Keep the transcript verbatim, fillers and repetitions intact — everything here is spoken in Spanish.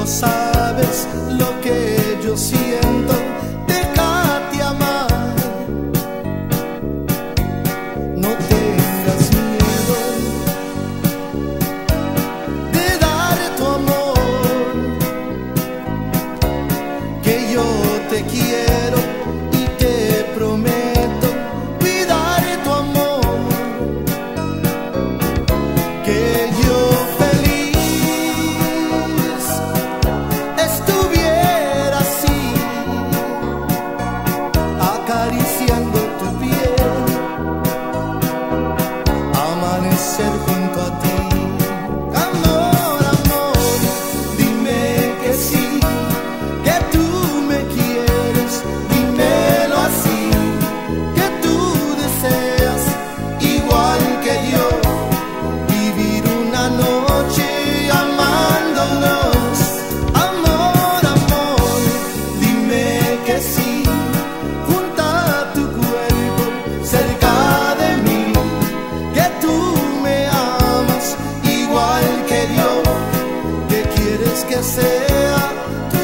sabes lo que yo siento, déjate amar. No tengas miedo de dar tu amor, que yo te quiero y te prometo cuidar tu amor, que yo acariciando tu piel, amanecer junto a ti. Amor, amor, dime que sí, que tú me quieres, dímelo así, que tú deseas, igual que yo, vivir una noche amándonos. Amor, amor, dime que sí, que sea